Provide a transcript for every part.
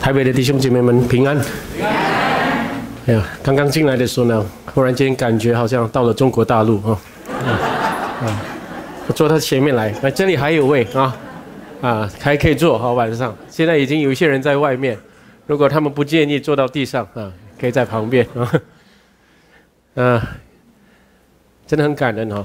台北的弟兄姐妹们平安。哎呀，刚刚进来的时候呢，忽然间感觉好像到了中国大陆我坐到前面来，这里还有位还可以坐晚上。现在已经有一些人在外面，如果他们不介意坐到地上可以在旁边真的很感人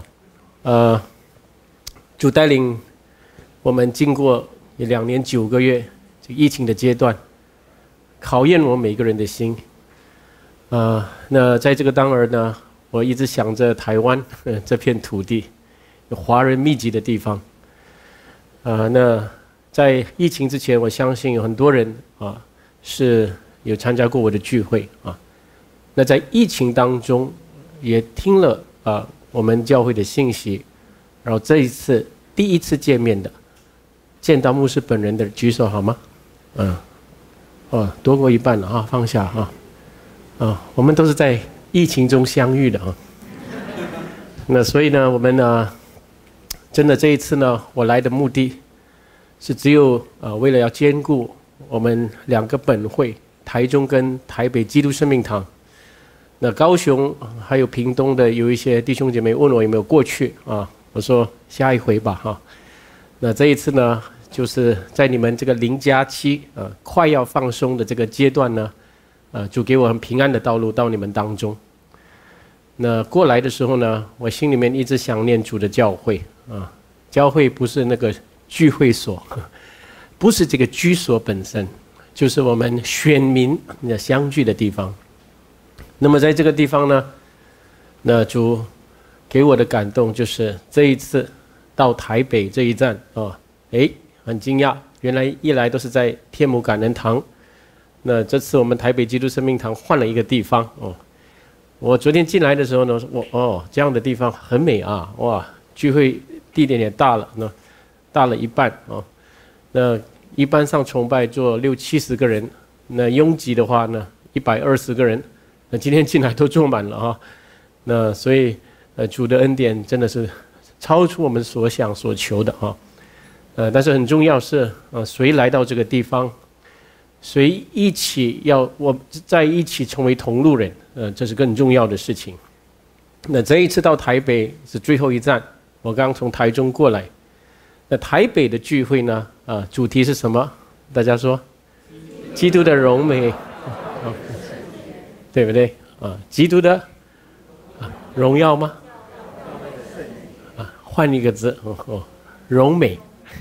主带领我们经过2年9个月这个疫情的阶段，考验我们每个人的心。那在这个当儿呢，我一直想着台湾这片土地，有华人密集的地方。那在疫情之前，我相信有很多人是有参加过我的聚会那在疫情当中，也听了我们教会的信息，然后这一次第一次见面的，见到牧师本人的举手好吗？多过一半了放下我们都是在疫情中相遇的那所以呢，我们真的这一次呢，我来的目的是只有为了要兼顾我们2个本会，台中跟台北基督生命堂。那高雄还有屏东的有一些弟兄姐妹问我有没有过去我说下一回吧那这一次呢，就是在你们这个0+7快要放松的这个阶段呢，主给我很平安的道路到你们当中。那过来的时候呢，我心里面一直想念主的教会教会不是那个聚会所，不是这个居所本身，就是我们选民相聚的地方。那么在这个地方呢，那主给我的感动就是这一次到台北这一站很惊讶，原来一来都是在天母感恩堂，那这次我们台北基督生命堂换了一个地方我昨天进来的时候呢，这样的地方很美哇，聚会地点也大了，大了一半那一般上崇拜坐60-70个人，那拥挤的话呢120个人，那今天进来都坐满了那所以主的恩典真的是超出我们所想所求的但是很重要是谁来到这个地方，谁一起我在一起成为同路人这是更重要的事情。那这一次到台北是最后一站，我刚从台中过来。那台北的聚会呢主题是什么？大家说基督的荣美对不对基督的荣耀吗换一个字荣美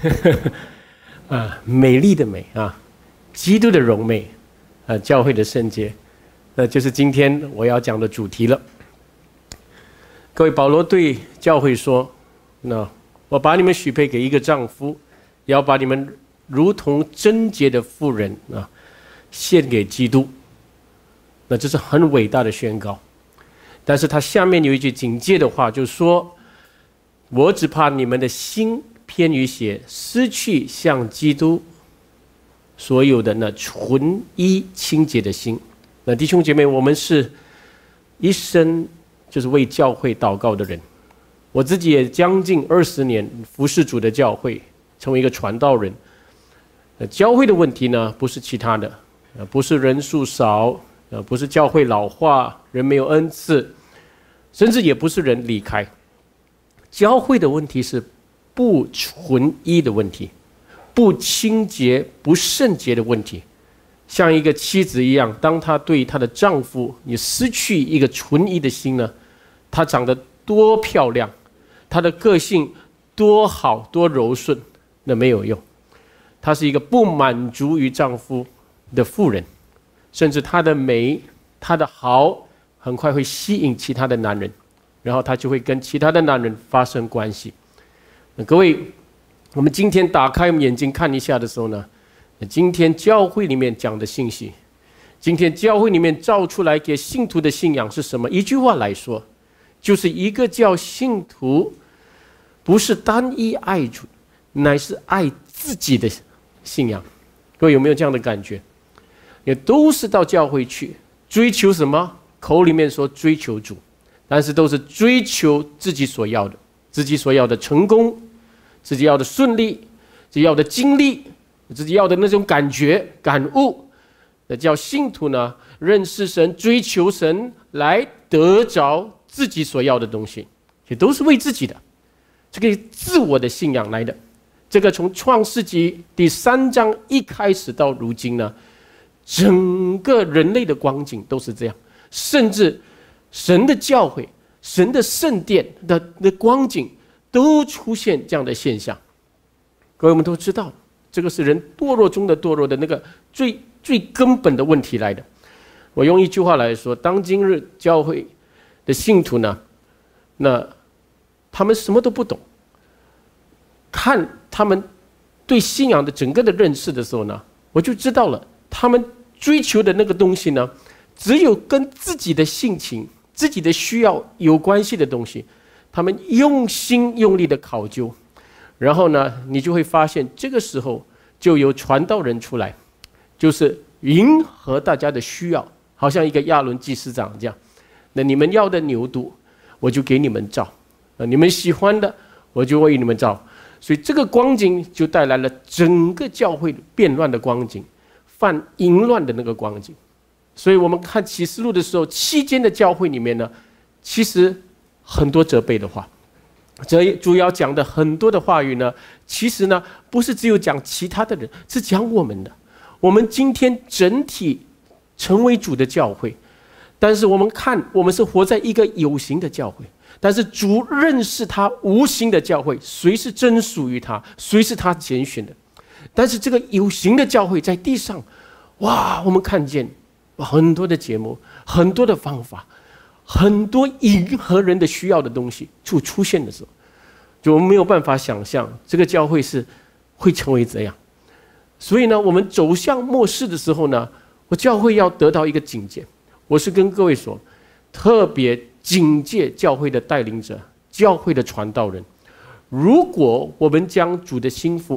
美丽的美基督的荣美教会的圣洁，那就是今天我要讲的主题了。各位，保罗对教会说，那我把你们许配给一个丈夫，也要把你们如同贞洁的妇人献给基督。那这是很伟大的宣告，但是他下面有一句警戒的话，就是说我只怕你们的心偏于邪，失去像基督所有的那纯一清洁的心。那弟兄姐妹，我们是一生就是为教会祷告的人，我自己也将近20年服侍主的教会，成为一个传道人。教会的问题呢，不是其他的不是人数少不是教会老化，人没有恩赐，甚至也不是人离开。教会的问题是不纯一的问题，不清洁不圣洁的问题。像一个妻子一样，当她对她的丈夫你失去一个纯一的心呢，她长得多漂亮，她的个性多好多柔顺，那没有用。她是一个不满足于丈夫的妇人，甚至她的美她的好很快会吸引其他的男人，然后她就会跟其他的男人发生关系。各位，我们今天打开我们眼睛看一下的时候呢，今天教会里面讲的信息，今天教会里面照出来给信徒的信仰是什么？一句话来说，就是一个叫信徒不是单一爱主，乃是爱自己的信仰。各位有没有这样的感觉？也都是到教会去追求什么？口里面说追求主，但是都是追求自己所要的，自己所要的成功，自己要的顺利，自己要的经历，自己要的那种感觉感悟， 叫信徒呢认识神、追求神，来得着自己所要的东西，也都是为自己的这个自我的信仰来的。这个从创世纪第3章一开始到如今呢，整个人类的光景都是这样，甚至神的教会、神的圣殿的光景都出现这样的现象。各位，我们都知道，这个是人堕落中的堕落的那个最根本的问题来的。我用一句话来说，当今日教会的信徒呢，那他们什么都不懂，看他们对信仰的整个的认识的时候呢，我就知道了，他们追求的那个东西呢，只有跟自己的性情、自己的需要有关系的东西，他们用心用力的考究，然后呢，你就会发现，这个时候就有传道人出来，就是迎合大家的需要，好像一个亚伦祭司长这样。那你们要的牛犊，我就给你们造；你们喜欢的，我就为你们造。所以这个光景就带来了整个教会变乱的光景，犯淫乱的那个光景。所以我们看启示录的时候，期间的教会里面呢，其实很多责备的话，这主要讲的很多的话语呢，其实呢不是只有讲其他的人，是讲我们的。我们今天整体成为主的教会，但是我们看，我们是活在一个有形的教会，但是主认识他无形的教会，谁是真属于他，谁是他拣选的。但是这个有形的教会在地上，哇，我们看见很多的节目，很多的方法，很多迎合人的需要的东西就出现的时候，就我们没有办法想象这个教会是会成为这样。所以呢，我们走向末世的时候呢，我教会要得到一个警戒。我是跟各位说，特别警戒教会的带领者、教会的传道人。如果我们将主的心腹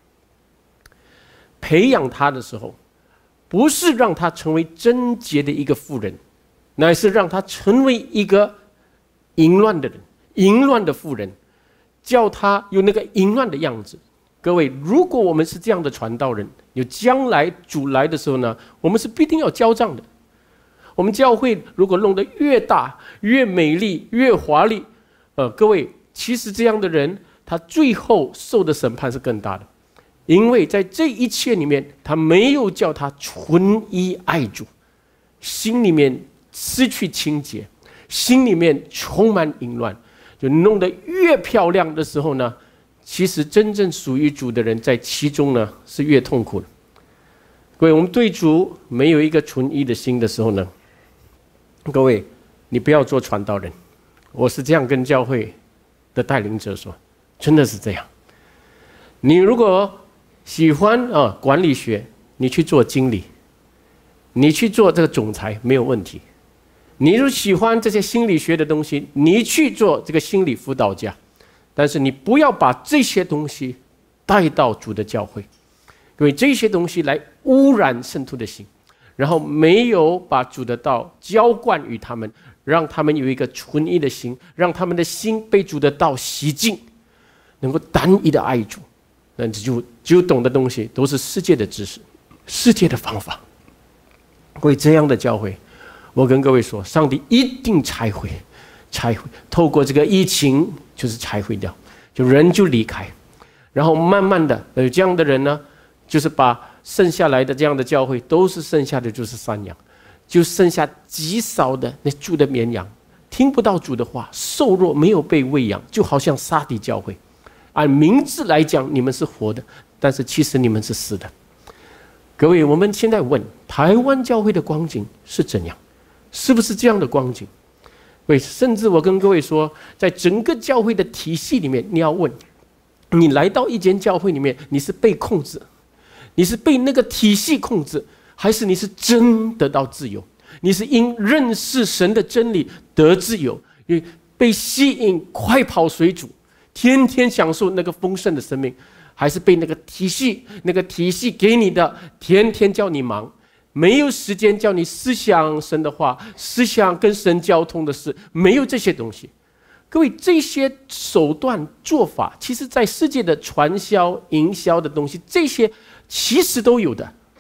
培养他的时候，不是让他成为贞洁的一个妇人，乃是让他成为一个淫乱的人、淫乱的妇人，叫他有那个淫乱的样子。各位，如果我们是这样的传道人，有将来主来的时候呢，我们是必定要交账的。我们教会如果弄得越大、越美丽、越华丽，各位，其实这样的人，他最后受的审判是更大的，因为在这一切里面，他没有叫他纯一爱主，心里面失去清洁，心里面充满淫乱，就弄得越漂亮的时候呢，其实真正属于主的人在其中呢是越痛苦的。各位，我们对主没有一个纯一的心的时候呢，各位，你不要做传道人。我是这样跟教会的带领者说，真的是这样。你如果喜欢管理学，你去做经理，你去做这个总裁没有问题。你如果喜欢这些心理学的东西，你去做这个心理辅导家。但是你不要把这些东西带到主的教会，因为这些东西来污染圣徒的心，然后没有把主的道浇灌于他们，让他们有一个纯一的心，让他们的心被主的道洗净，能够单一的爱主。那就懂的东西都是世界的知识、世界的方法。各位，这样的教会，我跟各位说，上帝一定拆毁，透过这个疫情就是拆毁掉，就人就离开，然后慢慢的有这样的人呢，就是把剩下来的这样的教会都是剩下的就是山羊，就剩下极少的那住的绵羊，听不到主的话，瘦弱，没有被喂养，就好像撒底教会。按名字来讲，你们是活的，但是其实你们是死的。各位，我们现在问台湾教会的光景是怎样？是不是这样的光景？甚至我跟各位说，在整个教会的体系里面，你要问，你来到一间教会里面，你是被控制，你是被那个体系控制，还是你是真得到自由？你是因认识神的真理得自由，因为被吸引快跑随主，天天享受那个丰盛的生命，还是被那个体系给你的，天天叫你忙，没有时间叫你思想神的话，思想跟神交通的事，没有这些东西。各位，这些手段做法，其实在世界的传销、营销的东西，这些其实都有的。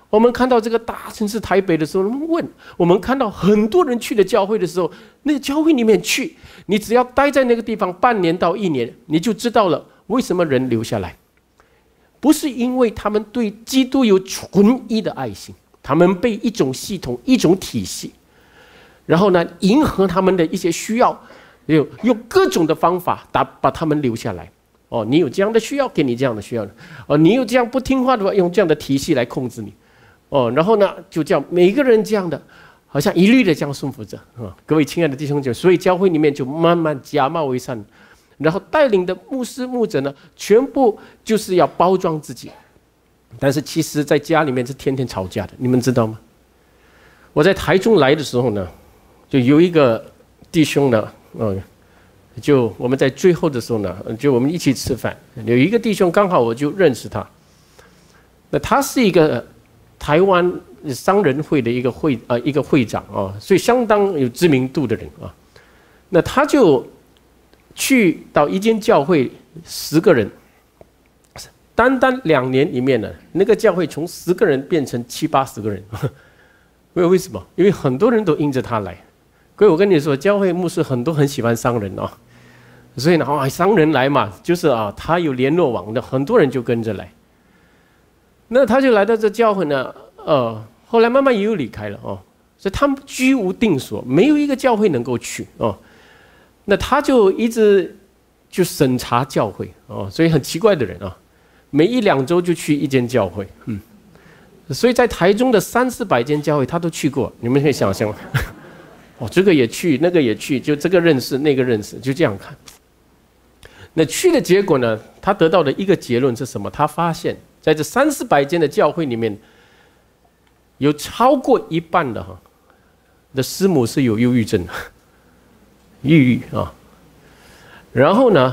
我们看到这个大城市台北的时候，我们看到很多人去的教会的时候，那个教会里面去，你只要待在那个地方半年到1年，你就知道了为什么人留下来。不是因为他们对基督有纯一的爱心，他们被一种系统、一种体系，然后呢，迎合他们的一些需要，用各种的方法把他们留下来。哦，你有这样的需要，给你这样的需要；哦，你有这样不听话的话，用这样的体系来控制你。哦，然后呢，就这样每个人这样的，好像一律的这样顺服着啊。各位亲爱的弟兄姐妹，所以教会里面就慢慢假冒为善，然后带领的牧师牧者呢，全部就是要包装自己，但是其实在家里面是天天吵架的，你们知道吗？我在台中来的时候呢，就有一个弟兄呢，就我们在最后的时候呢，就我们一起吃饭，有一个弟兄刚好我就认识他，那他是一个台湾商人会的一个会长啊，所以相当有知名度的人啊。那他就去到一间教会，10个人，单2年里面呢，那个教会从10个人变成70、80个人。为什么？因为很多人都因着他来。各位，我跟你说，教会牧师很多很喜欢商人啊，所以呢，商人来嘛，就是他有联络网的，很多人就跟着来。那他就来到这教会呢，后来慢慢也又离开了哦，所以他们居无定所，没有一个教会能够去哦。那他就一直就审查教会哦，所以很奇怪的人啊，每1、2周就去一间教会，所以在台中的300、400间教会他都去过，你们可以想象吗？哦，这个也去，那个也去，就这个认识，那个认识，就这样看。那去的结果呢，他得到的一个结论是什么？他发现在这300、400间的教会里面，有超过一半的师母是有忧郁症的，抑郁啊。然后呢，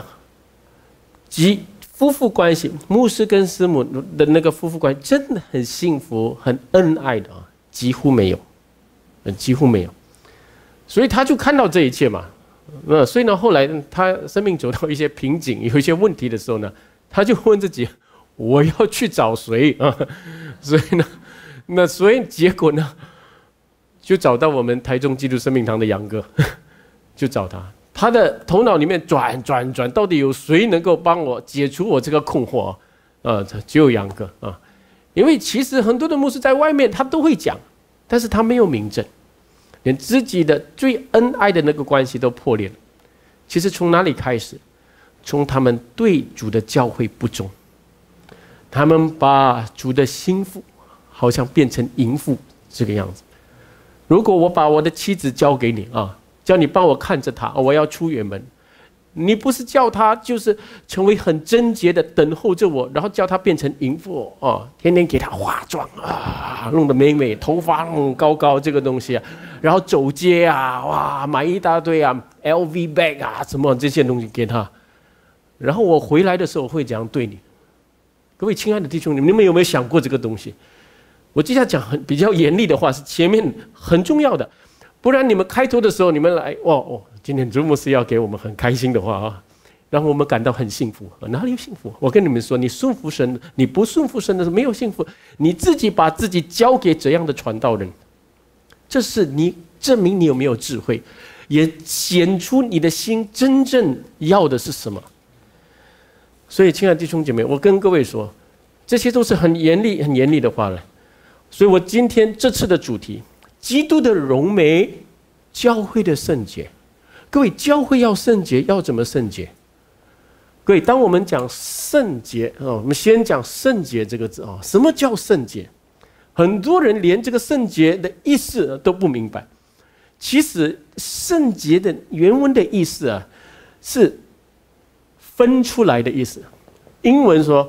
夫妇关系，牧师跟师母的那个夫妇关系真的很幸福、很恩爱的啊，几乎没有，几乎没有。所以他就看到这一切嘛，所以呢，后来他生命走到一些瓶颈、有一些问题的时候呢，他就问自己：我要去找谁啊？所以呢，所以结果呢，就找到我们台中基督生命堂的杨哥，就找他。他的头脑里面转，到底有谁能够帮我解除我这个困惑？只有杨哥啊，因为其实很多的牧师在外面他都会讲，但是他没有明证。连自己的最恩爱的那个关系都破裂了。其实从哪里开始？从他们对主的教会不忠，他们把主的心腹好像变成淫妇这个样子。如果我把我的妻子交给你啊，叫你帮我看着她，我要出远门，你不是叫她就是成为很贞洁的等候着我，然后叫她变成淫妇哦，天天给她化妆啊，弄得美美，头发弄高这个东西啊，然后走街啊，哇，买一大堆啊 LV bag 啊，什么这些东西给她，然后我回来的时候会这样对你。各位亲爱的弟兄，你们有没有想过这个东西？我接下来讲比较严厉的话，是前面很重要的，不然你们开头的时候你们来今天主牧师要给我们很开心的话啊，让我们感到很幸福，哪里有幸福？我跟你们说，你顺服神，你不顺服神的是没有幸福。你自己把自己交给怎样的传道人，这是你证明你有没有智慧，也显出你的心真正要的是什么。所以，亲爱的弟兄姐妹，我跟各位说，这些都是很严厉的话了。所以我今天这次的主题，基督的荣美，教会的圣洁。各位，教会要圣洁，要怎么圣洁？各位，当我们讲圣洁我们先讲圣洁这个字啊，什么叫圣洁？很多人连这个圣洁的意思都不明白。其实圣洁的原文的意思啊，是分出来的意思。英文说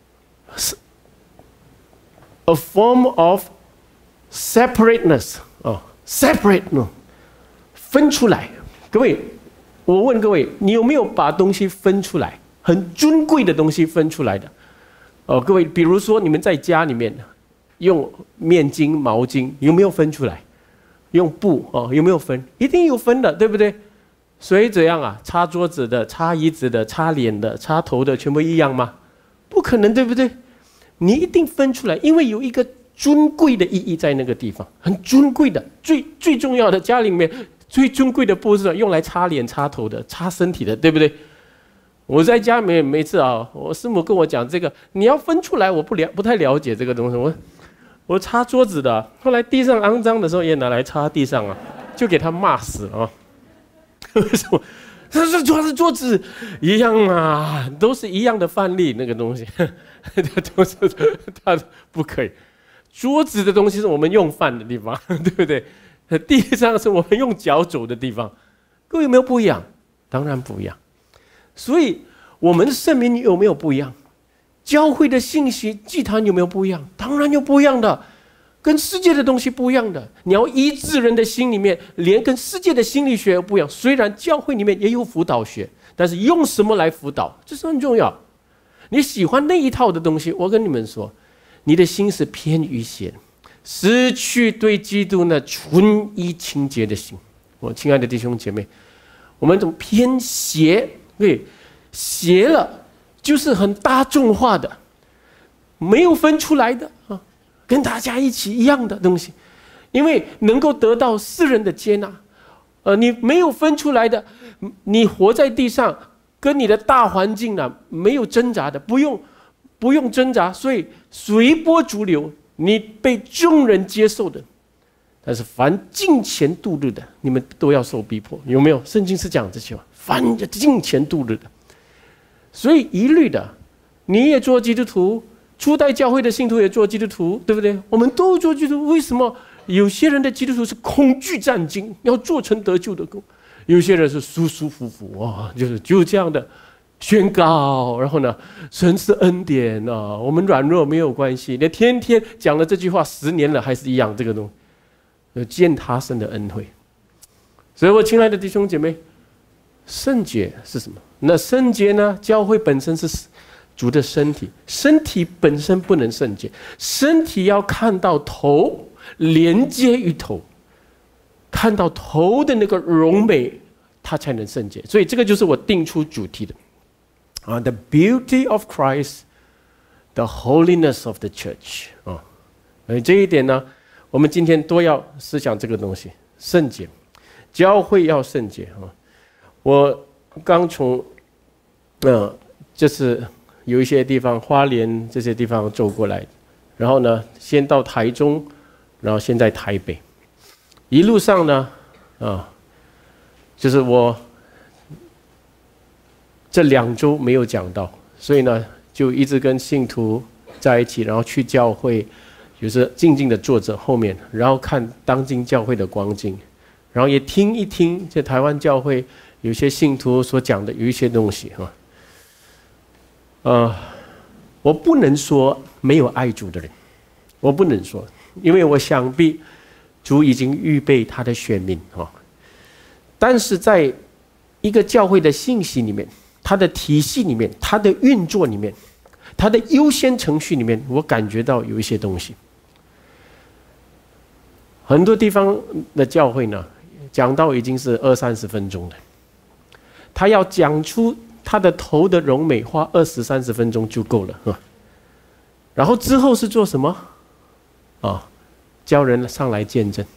a form of separateness separate 分出来。各位，我问各位，你有没有把东西分出来？很尊贵的东西分出来的各位，比如说你们在家里面用面巾、毛巾，有没有分出来？用布有没有分？一定有分的，对不对？所以怎样啊？擦桌子的、擦椅子的、擦脸的、擦头的，全部一样吗？不可能，对不对？你一定分出来，因为有一个尊贵的意义在那个地方，很尊贵的，最重要的，家里面最尊贵的布是用来擦脸、擦头的、擦身体的，对不对？我在家每次啊，我师母跟我讲这个，你要分出来，我不太了解这个东西。我擦桌子的，后来地上肮脏的时候也拿来擦地上啊，就给他骂死了啊！为什么？他说桌子一样啊，都是一样的范例，那个东西，都是他不可以。桌子的东西是我们用饭的地方，对不对？地上是我们用脚走的地方，各位有没有不一样？当然不一样。所以我们的圣名有没有不一样？教会的信息祭坛有没有不一样？当然有不一样的，跟世界的东西不一样的。你要医治人的心里面，连跟世界的心理学不一样。虽然教会里面也有辅导学，但是用什么来辅导，这是很重要。你喜欢那一套的东西，我跟你们说，你的心是偏于邪，失去对基督那纯一清洁的心。我亲爱的弟兄姐妹，我们怎么偏邪？对，邪了。就是很大众化的，没有分出来的啊，跟大家一起一样的东西，因为能够得到世人的接纳，你没有分出来的，你活在地上，跟你的大环境呢没有挣扎的，不用挣扎，所以随波逐流，你被众人接受的。但是凡敬虔度日的，你们都要受逼迫，有没有？圣经是讲这些话，凡敬虔度日的。所以一律的，你也做基督徒，初代教会的信徒也做基督徒，对不对？我们都做基督徒。为什么有些人的基督徒是恐惧战惊，要做成得救的功；有些人是舒舒服服哇，就这样的宣告，然后呢，神是恩典啊，我们软弱没有关系。你天天讲了这句话10年了，还是一样这个东西，践踏神的恩惠。所以我亲爱的弟兄姐妹，圣洁是什么？那圣洁呢？教会本身是主的身体，身体本身不能圣洁，身体要看到头，连接于头，看到头的那个荣美，它才能圣洁。所以这个就是我定出主题的啊 ，The beauty of Christ, the holiness of the church 啊。所以这一点呢，我们今天都要思想这个东西，圣洁，教会要圣洁啊。我刚从就是有一些地方，花莲这些地方走过来，然后呢，先到台中，然后先在台北，一路上呢，就是我这2周没有讲到，所以呢，就一直跟信徒在一起，然后去教会，就是静静的坐着后面，然后看当今教会的光景，然后也听一听这台湾教会有些信徒所讲的有一些东西我不能说没有爱主的人，我不能说，因为我想必主已经预备他的选民但是在一个教会的信息里面，它的体系里面，它的运作里面，它的优先程序里面，我感觉到有一些东西。很多地方的教会呢，讲到已经是20-30分钟了，他要讲出他的头的荣美，花20-30分钟就够了然后之后是做什么教人上来见证，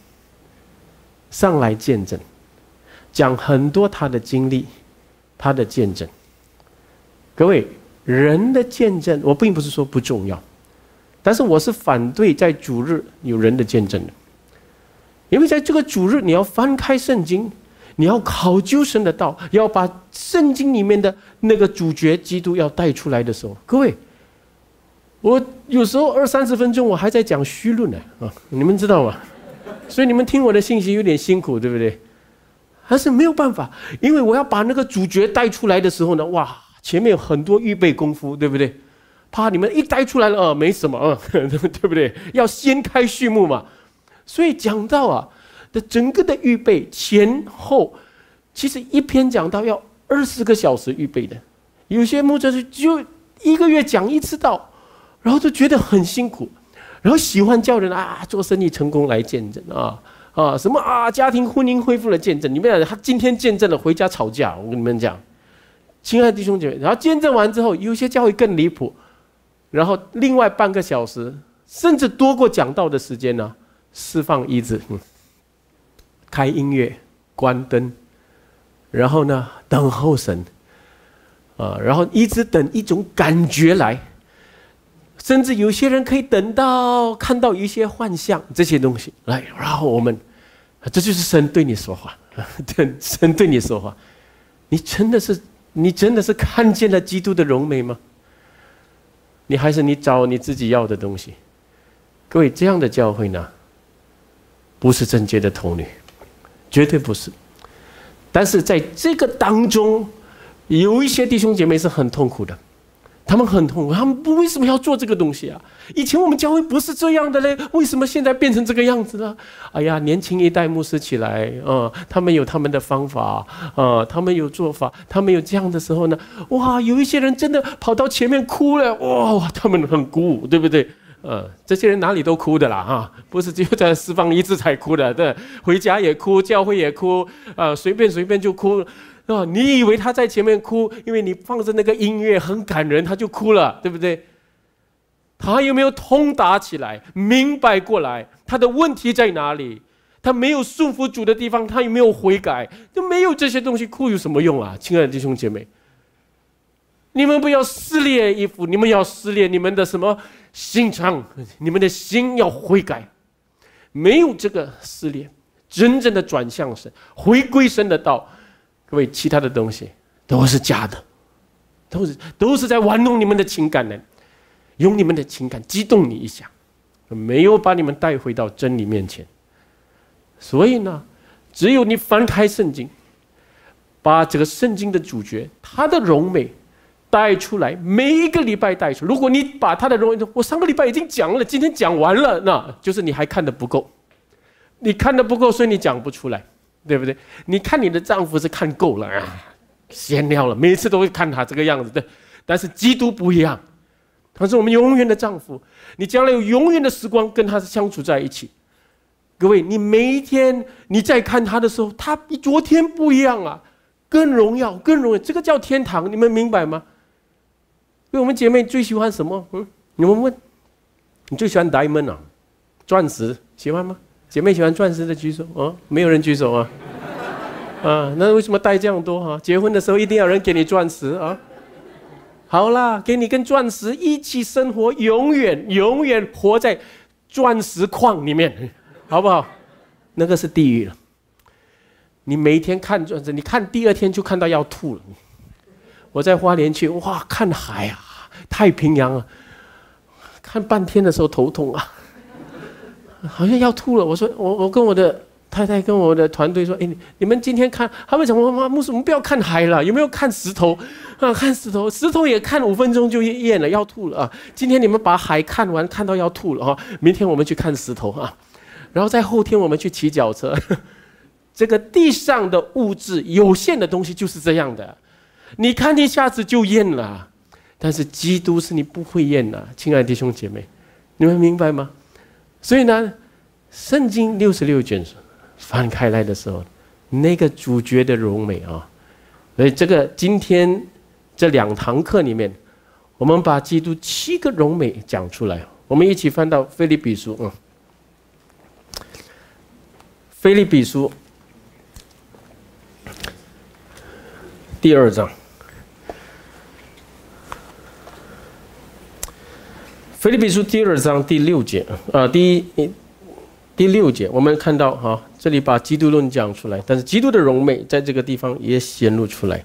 讲很多他的经历，他的见证。各位，人的见证我并不是说不重要，但是我是反对在主日有人的见证的，因为在这个主日你要翻开圣经，你要考究神的道，要把圣经里面的那个主角基督要带出来的时候，各位，我有时候20-30分钟我还在讲虚论呢你们知道吗？所以你们听我的信息有点辛苦，对不对？但是没有办法，因为我要把那个主角带出来的时候呢，哇，前面有很多预备功夫，对不对？怕你们一带出来了没什么对不对？要先开序幕嘛。所以讲到的整个的预备前后，其实一篇讲道要20个小时预备的，有些牧者就1个月讲1次道，然后就觉得很辛苦，然后喜欢叫人做生意成功来见证什么家庭婚姻恢复了见证，你们讲他今天见证了回家吵架，我跟你们讲，亲爱的弟兄姐妹，然后见证完之后，有些教会更离谱，然后另外半个小时甚至多过讲道的时间呢，释放医治，开音乐，关灯，然后呢，等候神，然后一直等一种感觉来，甚至有些人可以等到看到一些幻象这些东西来，然后我们，这就是神对你说话，神对你说话，你真的是看见了基督的荣美吗？你还是你找你自己要的东西？各位，这样的教会呢，不是贞洁的童女，绝对不是。但是在这个当中，有一些弟兄姐妹是很痛苦的，他们很痛苦，他们为什么要做这个东西啊？以前我们教会不是这样的嘞，为什么现在变成这个样子呢？哎呀，年轻一代牧师起来，他们有他们的方法，他们有做法，他们有这样的时候呢，哇，有一些人真的跑到前面哭了，哇，他们很鼓舞，对不对？这些人哪里都哭的啦，不是只有在释放医治才哭的，对，回家也哭，教会也哭，随便就哭。你以为他在前面哭，因为你放着那个音乐很感人，他就哭了，对不对？他有没有通达起来，明白过来，他的问题在哪里？他没有顺服主的地方，他有没有悔改？就没有这些东西，哭有什么用啊？亲爱的弟兄姐妹，你们不要撕裂衣服，你们要撕裂你们的什么心肠？你们的心要悔改，没有这个撕裂，真正的转向神，回归神的道。各位，其他的东西都是假的，都是在玩弄你们的情感的，用你们的情感激动你一下，没有把你们带回到真理面前。所以呢，只有你翻开圣经，把这个圣经的主角他的荣美带出来，每一个礼拜带出来。如果你把他的荣美，我上个礼拜已经讲了，今天讲完了，那就是你还看得不够，你看得不够，所以你讲不出来。对不对？你看你的丈夫是看够了啊，闲聊了，每次都会看他这个样子的。但是基督不一样，他是我们永远的丈夫，你将来有永远的时光跟他相处在一起。各位，你每一天你在看他的时候，他比昨天不一样啊，更荣耀，更荣耀，这个叫天堂，你们明白吗？因为我们姐妹最喜欢什么？你们问，你最喜欢 diamond 啊，钻石，喜欢吗？姐妹喜欢钻石的举手没有人举手啊？那为什么带这样多啊？结婚的时候一定要有人给你钻石啊？好啦，给你跟钻石一起生活，永远活在钻石矿里面，好不好？那个是地狱了。你每一天看钻石，你看第二天就看到要吐了。我在花莲去，哇，看海啊，太平洋啊，看半天的时候头痛啊。好像要吐了，我说我跟我的太太跟我的团队说，你们今天看，他们讲牧师，我们不要看海了，有没有看石头啊？看石头也看5分钟就厌了，要吐了啊！今天你们把海看完，看到要吐了啊！明天我们去看石头啊，然后在后天我们去骑脚车。这个地上的物质有限的东西就是这样的，你看一下子就厌了，但是基督是你不会厌的，亲爱的弟兄姐妹，你们明白吗？所以呢，圣经66卷翻开来的时候，那个主角的荣美啊，所以这个今天这2堂课里面，我们把基督7个荣美讲出来，我们一起翻到腓立比书腓立比书第2章。腓立比书第2章第6节第6节，我们看到这里把基督论讲出来，但是基督的荣美在这个地方也显露出来。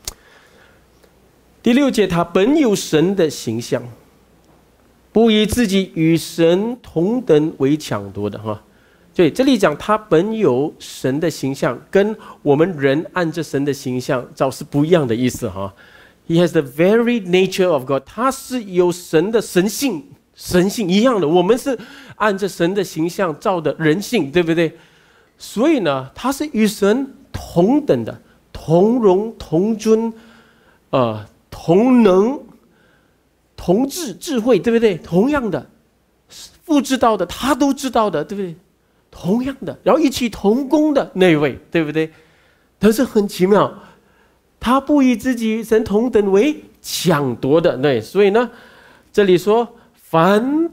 第6节，他本有神的形象，不以自己与神同等为抢夺的所以这里讲他本有神的形象，跟我们人按着神的形象造是不一样的意思He has the very nature of God， 他是有神的神性一样的。我们是按着神的形象造的人性，对不对？所以呢，他是与神同等的，同荣同尊，同能同智慧，对不对？同样的，父知道的，他都知道的，对不对？同样的，然后一起同工的那位，对不对？但是很奇妙，他不以自己与神同等为抢夺的，对，所以呢，这里说凡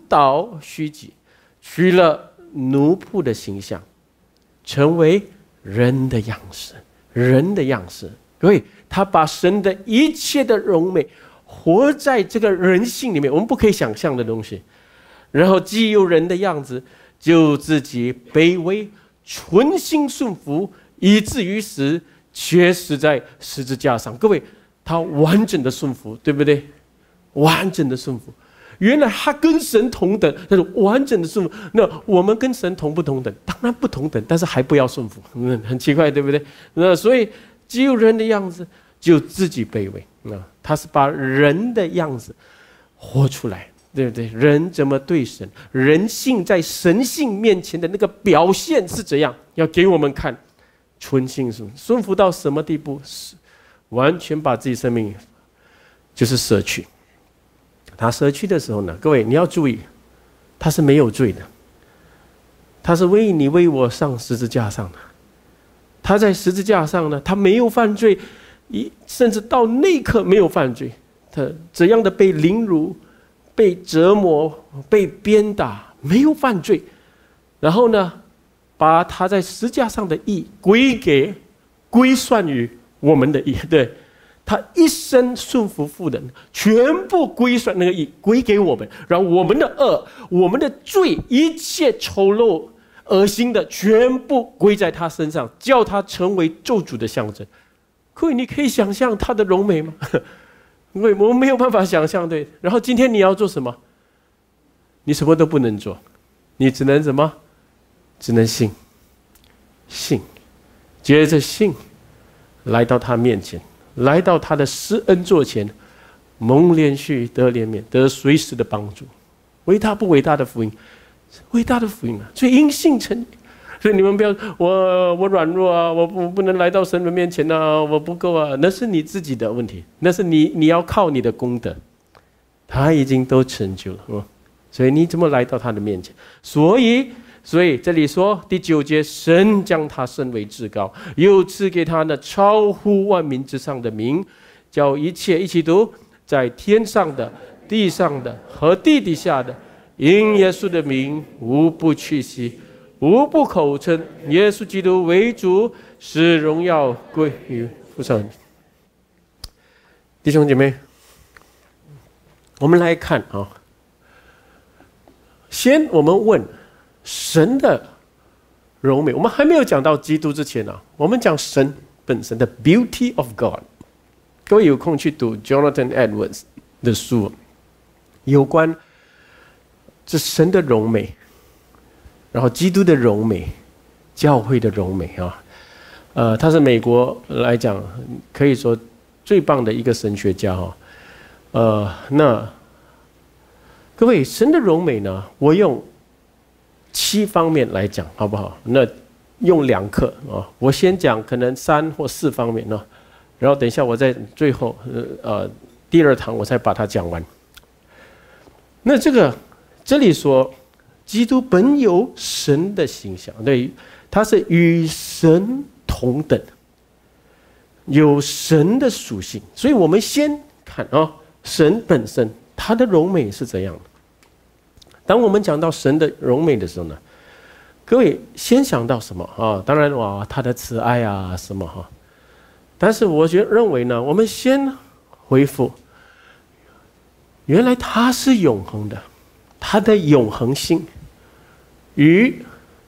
蹈虚己，取了奴仆的形象，成为人的样式。人的样式，各位，他把神的一切的荣美活在这个人性里面，我们不可以想象的东西。然后既有人的样子，就自己卑微，存心顺服，以至于死，却死在十字架上。各位，他完整的顺服，对不对？完整的顺服。原来他跟神同等，但是完整的顺服。那我们跟神同不同等？当然不同等，但是还不要顺服，很奇怪，对不对？那所以既有人的样子，就自己卑微。他是把人的样子活出来，对不对？人怎么对神，人性在神性面前的那个表现是怎样？要给我们看，存心顺服到什么地步？完全把自己生命就是舍去。他舍去的时候呢，各位你要注意，他是没有罪的，他是为你为我上十字架上的。他在十字架上呢，他没有犯罪，甚至到那一刻没有犯罪。他怎样的被凌辱、被折磨、被鞭打，没有犯罪。然后呢，把他在十字架上的义归算于我们的义，对。他一生顺服父的，全部归算那个义归给我们，然后我们的恶、我们的罪，一切丑陋、恶心的，全部归在他身上，叫他成为咒诅的象征。各位，你可以想象他的荣美吗？因为我们没有办法想象，对。然后今天你要做什么？你什么都不能做，你只能什么？只能信，接着信，来到他面前。来到他的施恩座前，蒙连续得怜悯，得随时的帮助。伟大不伟大的福音？伟大的福音啊！所以因信称义。所以你们不要我软弱啊，我不能来到神的面前啊，我不够啊，那是你自己的问题，那是你要靠你的功德，他已经都成就了。所以你怎么来到他的面前？所以这里说第9节，神将他升为至高，又赐给他那超乎万民之上的名，叫一切一起读，在天上的、地上的和地底下的，因耶稣的名，无不屈膝，无不口称耶稣基督为主，使荣耀归于父神。弟兄姐妹，我们来看啊，先我们问神的柔美，我们还没有讲到基督之前啊，我们讲神本身的 beauty of God。各位有空去读 Jonathan Edwards 的书，有关这神的柔美，然后基督的柔美，教会的柔美啊。他是美国来讲可以说最棒的一个神学家那各位神的柔美呢，我用7方面来讲，好不好？那用2课啊，我先讲可能3或4方面呢，然后等一下我在最后第2堂我才把它讲完。那这里说，基督本有神的形象，对，他是与神同等，有神的属性。所以我们先看神本身他的荣美是怎样的。当我们讲到神的荣美的时候呢，各位先想到什么啊？当然他的慈爱啊什么哈。但是我认为呢，我们先回复，原来他是永恒的，他的永恒性与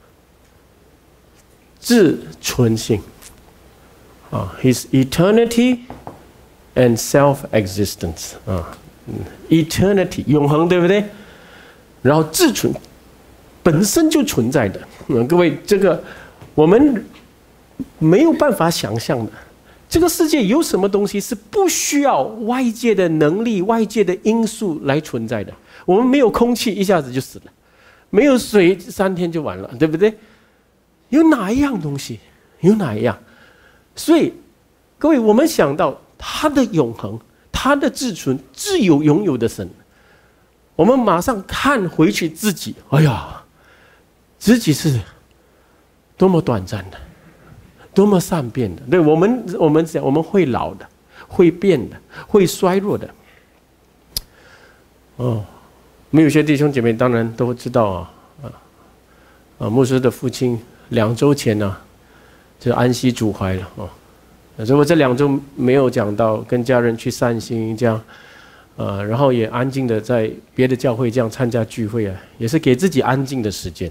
自存性his eternity and self-existence eternity 永恒，对不对？然后自存本身就存在的，各位，这个我们没有办法想象的。这个世界有什么东西是不需要外界的能力、外界的因素来存在的？我们没有空气一下子就死了，没有水3天就完了，对不对？有哪一样东西？有哪一样？所以各位，我们想到他的永恒，他的自存，自有拥有的神，我们马上看回去自己，哎呀，自己是多么短暂的，多么善变的。对，我们讲，我们会老的，会变的，会衰弱的。 我们有些弟兄姐妹当然都知道牧师的父亲2周前呢，就安息主怀了所以我这2周没有讲到跟家人去散心这样，然后也安静的在别的教会这样参加聚会也是给自己安静的时间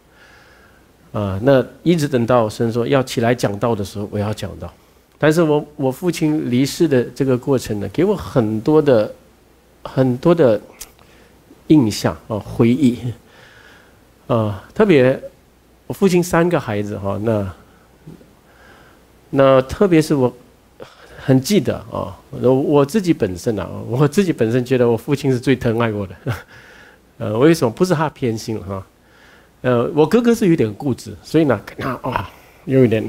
那一直等到神说要起来讲道的时候，我要讲道。但是我父亲离世的这个过程呢，给我很多的印象回忆特别我父亲3个孩子那特别是我很记得我自己本身觉得我父亲是最疼爱我的为什么？不是他偏心我哥哥是有点固执，所以呢跟他有一点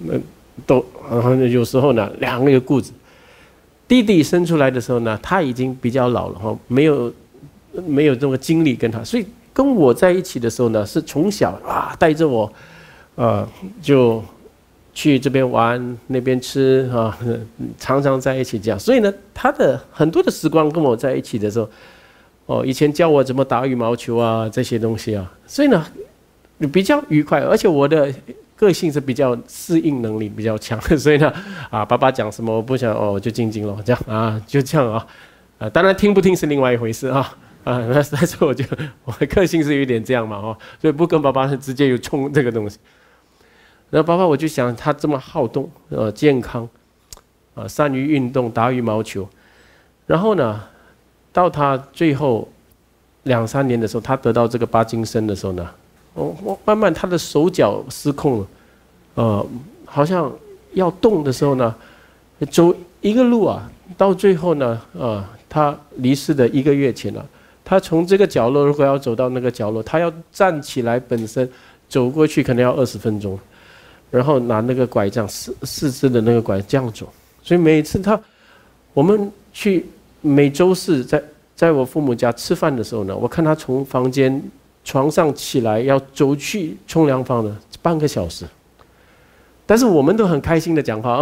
有时候呢2个固执。弟弟生出来的时候呢，他已经比较老了没有这个精力跟他，所以跟我在一起的时候呢，是从小带着我就去这边玩那边吃常常在一起这样。所以呢他的很多的时光跟我在一起的时候以前教我怎么打羽毛球这些东西所以呢比较愉快。而且我的个性是比较适应能力比较强，所以呢爸爸讲什么我不想我就静静了这样就这样当然听不听是另外一回事但是我的个性是有点这样嘛所以不跟爸爸直接有冲这个东西。然后爸爸我就想他这么好动健康善于运动打羽毛球，然后呢到他最后2-3年的时候，他得到这个帕金森的时候呢我慢慢他的手脚失控了好像要动的时候呢走一个路到最后呢他离世的1个月前了，他从这个角落如果要走到那个角落，他要站起来本身走过去可能要20分钟，然后拿那个拐杖四肢的那个拐这样走。所以每次我们去每周四在我父母家吃饭的时候呢，我看他从房间床上起来要走去冲凉房的半个小时，但是我们都很开心的讲话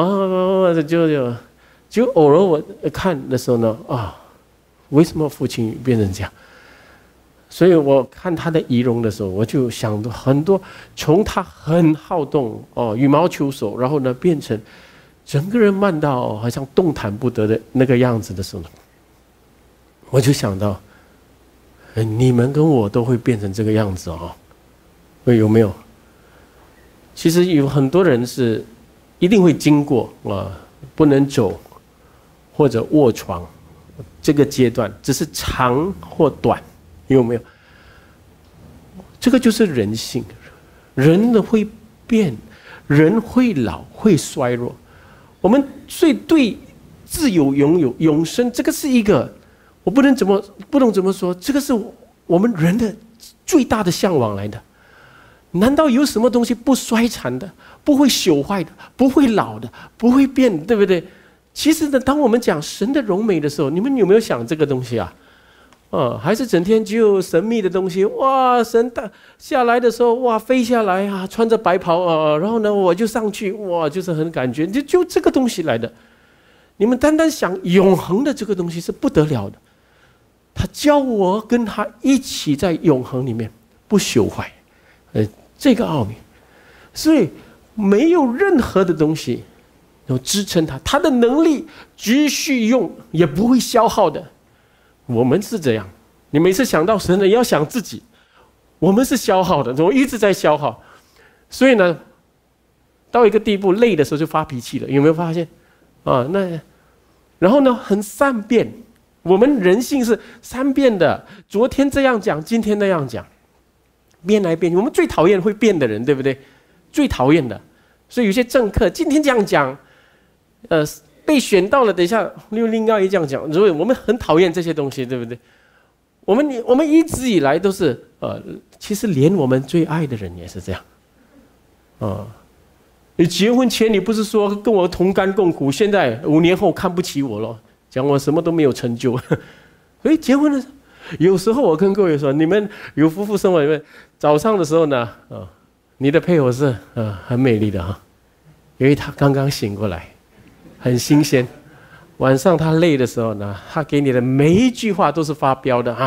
就偶尔我看的时候呢为什么父亲变成这样？所以我看他的仪容的时候，我就想到很多，从他很好动羽毛球手，然后呢变成整个人慢到好像动弹不得的那个样子的时候呢，我就想到你们跟我都会变成这个样子有没有？其实有很多人是一定会经过不能走或者卧床这个阶段，只是长或短，有没有？这个就是人性，人的会变，人会老会衰弱。我们最对自由拥有永生，这个是一个我不懂怎么说，这个是我们人的最大的向往来的。难道有什么东西不衰残的，不会朽坏的，不会老的，不会变的，对不对？其实呢，当我们讲神的荣美的时候，你们有没有想这个东西还是整天只有神秘的东西？哇，神下来的时候，哇，飞下来穿着白袍然后呢，我就上去，哇，就是很感觉，就这个东西来的。你们单单想永恒的这个东西是不得了的，他教我跟他一起在永恒里面不朽坏，这个奥秘，所以没有任何的东西能支撑他的能力继续用也不会消耗的。我们是这样，你每次想到神呢，也要想自己，我们是消耗的，我一直在消耗，所以呢，到一个地步累的时候就发脾气了，有没有发现然后呢，很善变，我们人性是善变的，昨天这样讲，今天那样讲，变来变去。我们最讨厌会变的人，对不对？最讨厌的。所以有些政客今天这样讲，被选到了，等一下另外一这样讲，所以我们很讨厌这些东西，对不对？我们一直以来都是其实连我们最爱的人也是这样你结婚前你不是说跟我同甘共苦，现在5年后看不起我了，讲我什么都没有成就。所以结婚的时候，有时候我跟各位说，你们有夫妇生活里面，早上的时候呢你的配偶是很美丽的因为他刚刚醒过来，很新鲜。晚上他累的时候呢，他给你的每一句话都是发飙的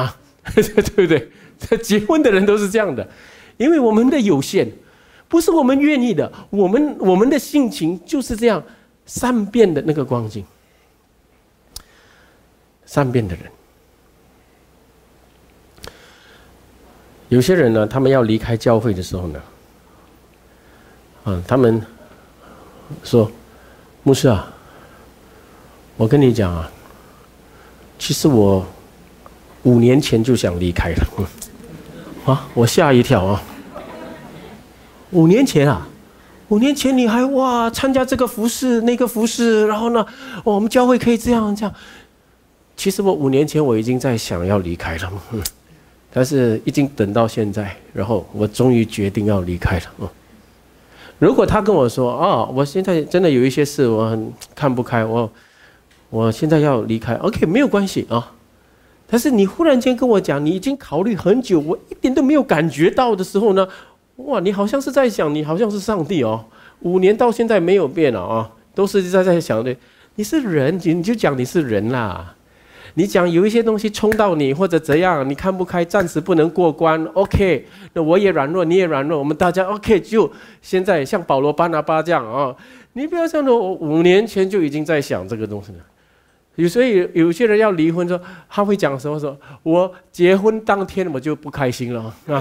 对不对？结婚的人都是这样的，因为我们的有限，不是我们愿意的，我们的性情就是这样善变的那个光景，善变的人。有些人呢，他们要离开教会的时候呢，他们说：“牧师啊，我跟你讲啊，其实我5年前就想离开了。”我吓一跳啊！5年前啊，5年前你还参加这个服事那个服事，然后呢，我们教会可以这样。其实我5年前我已经在想要离开了。但是已经等到现在，然后我终于决定要离开了。如果他跟我说我现在真的有一些事我很看不开，我现在要离开 ，OK， 没有关系啊。但是你忽然间跟我讲，你已经考虑很久，我一点都没有感觉到的时候呢，你好像是在想，你好像是上帝哦，5年到现在没有变了啊，都是在想的。你是人，你就讲你是人啦。你讲有一些东西冲到你或者怎样，你看不开，暂时不能过关 ，OK， 那我也软弱，你也软弱，我们大家 OK， 就现在像保罗、巴拿巴这样啊，你不要像我5年前就已经在想这个东西了。所以有些人要离婚说，他会讲什么？说我结婚当天我就不开心了啊。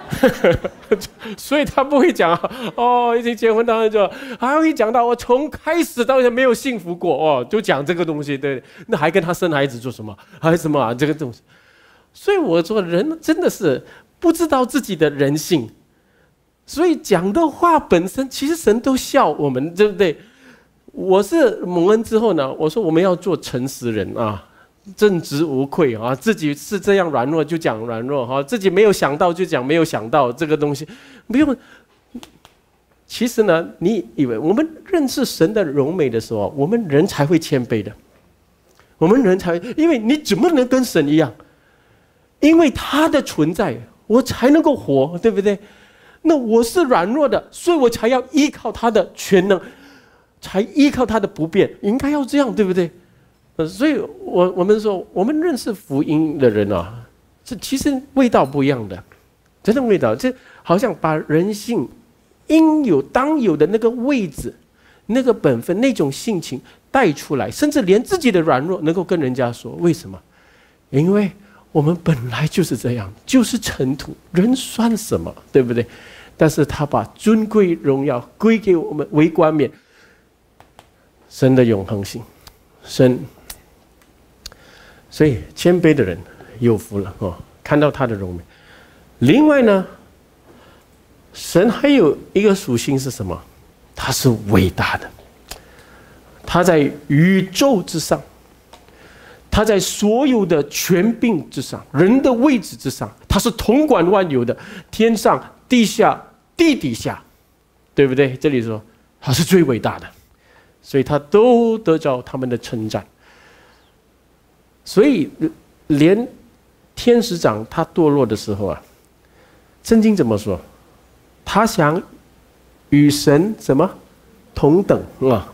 所以他不会讲已经结婚当然就还会讲到我从开始到现在没有幸福过就讲这个东西，对，那还跟他生孩子做什么？还什么这个东西？所以我说人真的是不知道自己的人性，所以讲的话本身其实神都笑我们，对不对？我是蒙恩之后呢，我说我们要做诚实人啊。正直无愧啊！自己是这样软弱就讲软弱哈，自己没有想到就讲没有想到，这个东西不用。其实呢，你以为我们认识神的荣美的时候，我们人才会谦卑的。我们人才会，因为你怎么能跟神一样？因为他的存在，我才能够活，对不对？那我是软弱的，所以我才要依靠他的全能，才依靠他的不变，应该要这样，对不对？所以我们说，我们认识福音的人啊，这其实味道不一样的，真的味道，这好像把人性应有当有的那个位置、那个本分、那种性情带出来，甚至连自己的软弱能够跟人家说，为什么？因为我们本来就是这样，就是尘土，人算什么，对不对？但是他把尊贵荣耀归给我们为冠冕，神的永恒性，神。所以谦卑的人有福了看到他的荣美。另外呢，神还有一个属性是什么？他是伟大的，他在宇宙之上，他在所有的权柄之上，人的位置之上，他是统管万有的，天上、地下、地底下，对不对？这里说他是最伟大的，所以他都得着他们的称赞。所以，连天使长他堕落的时候啊，圣经怎么说？他想与神什么同等啊？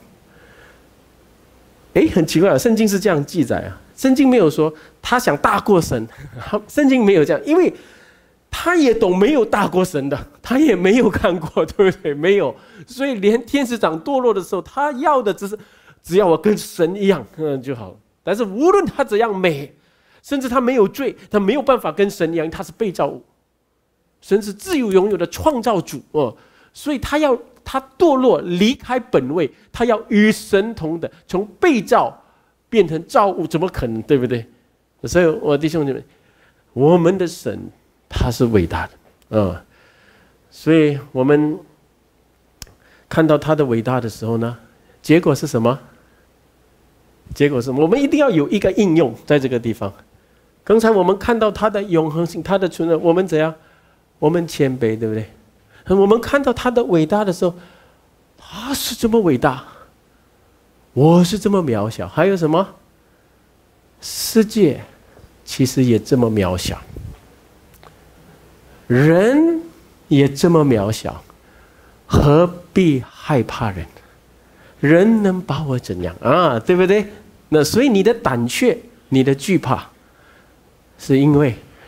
很奇怪，圣经是这样记载啊，圣经没有说他想大过神，圣经没有这样，因为他也懂没有大过神的，他也没有看过，对不对？没有，所以连天使长堕落的时候，他要的只要我跟神一样，就好了。但是无论他怎样美，甚至他没有罪，他没有办法跟神一样，他是被造物，神是自由拥有的创造主所以他堕落离开本位，他要与神同等，从被造变成造物，怎么可能？对不对？所以我弟兄姊妹，我们的神他是伟大的所以我们看到他的伟大的时候呢，结果是什么？结果是我们一定要有一个应用在这个地方。刚才我们看到他的永恒性，他的存在，我们怎样？我们谦卑，对不对？我们看到他的伟大的时候，他是这么伟大，我是这么渺小。还有什么？世界其实也这么渺小，人也这么渺小，何必害怕人？人能把我怎样啊？对不对？那所以你的胆怯，你的惧怕，是因为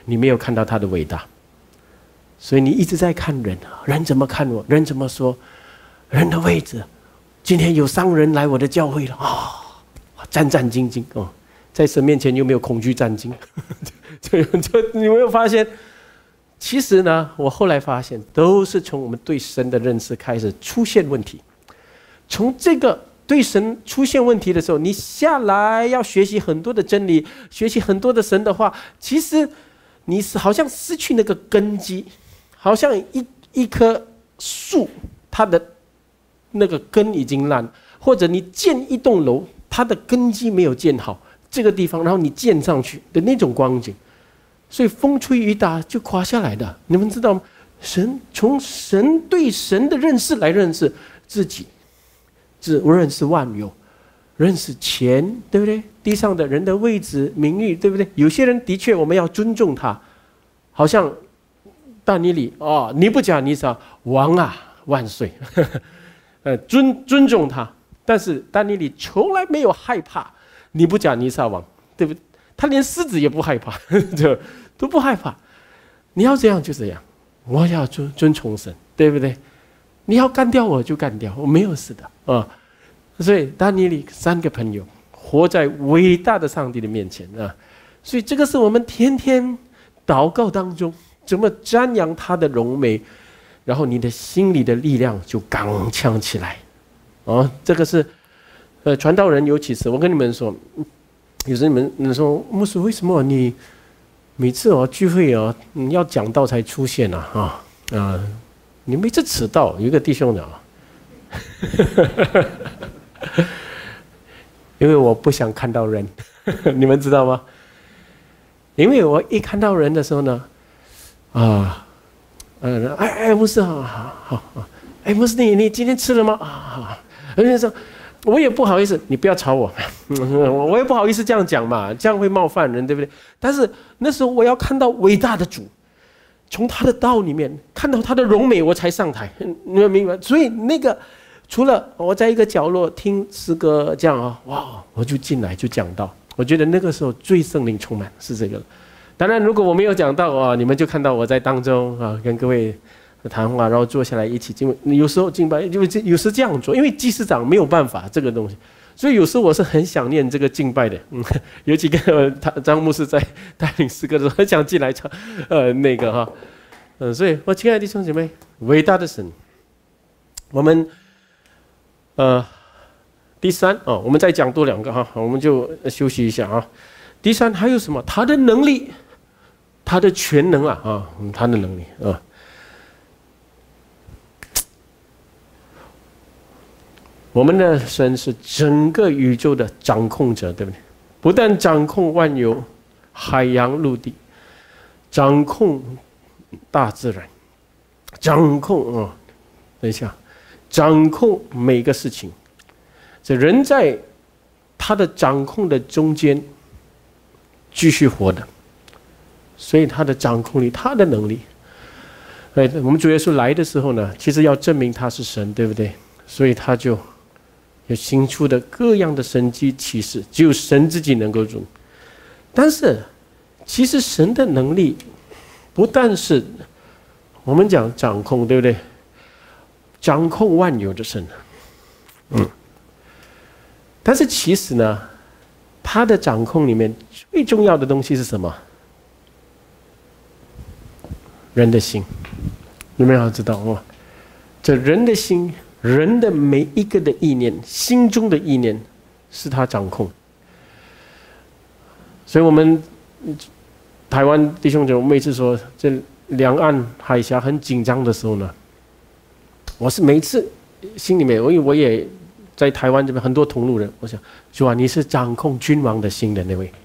你没有看到他的伟大，所以你一直在看人，人怎么看我，人怎么说，人的位置。今天有商人来我的教会了战战兢兢在神面前又没有恐惧战兢。就你有没有发现？其实呢，我后来发现，都是从我们对神的认识开始出现问题。从这个对神出现问题的时候，你下来要学习很多的真理，学习很多的神的话，其实你是好像失去那个根基，好像一棵树，它的那个根已经烂，或者你建一栋楼，它的根基没有建好，这个地方，然后你建上去的那种光景。所以风吹雨打就垮下来的，你们知道吗？从神对神的认识来认识自己，认识万有，认识钱，对不对？地上的人的位置、名誉，对不对？有些人的确我们要尊重他，好像但以理尼布甲尼撒王啊万岁，尊重他，但是但以理从来没有害怕尼布甲尼撒王，对不对？他连狮子也不害怕，都不害怕。你要这样就这样，我要遵从神，对不对？你要干掉我就干掉，我没有事的所以但以理3个朋友活在伟大的上帝的面前所以这个是我们天天祷告当中怎么瞻仰他的荣美，然后你的心里的力量就刚强起来这个是传道人，尤其是我跟你们说。有时你们说牧师，为什么你每次聚会你要讲道才出现你每次迟到，有一个弟兄讲因为我不想看到人你们知道吗？因为我一看到人的时候呢牧师好牧师你今天吃了吗人家说我也不好意思，你不要吵我我也不好意思这样讲嘛，这样会冒犯人，对不对？但是那时候我要看到伟大的主，从他的道里面看到他的荣美，我才上台，你们明白？所以那个除了我在一个角落听诗歌这样我就进来就讲道，我觉得那个时候最圣灵充满是这个。当然如果我没有讲道你们就看到我在当中跟各位谈话，然后坐下来一起敬拜。有时候敬拜，因为有时这样做，因为祭司长没有办法这个东西，所以有时候我是很想念这个敬拜的。有几个张牧师在带领诗歌的时候，很想进来唱，所以我亲爱的弟兄姐妹，伟大的神，我们第3我们再讲多2个我们就休息一下第3还有什么？他的能力，他的全能他的能力我们的神是整个宇宙的掌控者，对不对？不但掌控万有，海洋陆地，掌控大自然，掌控等一下，掌控每个事情。这人在他的掌控的中间继续活的，所以他的掌控力，他的能力。我们主耶稣来的时候呢，其实要证明他是神，对不对？所以他就有行出的各样的神迹奇事，只有神自己能够做。但是其实神的能力不但是我们讲掌控，对不对？掌控万有的神但是其实呢，他的掌控里面最重要的东西是什么？人的心。你们要知道这人的心，人的每一个的意念，心中的意念是他掌控。所以我们台湾弟兄姐妹每次说这两岸海峡很紧张的时候呢，我是每次心里面，因为我也在台湾这边很多同路人，我想主啊，你是掌控君王的心的那位。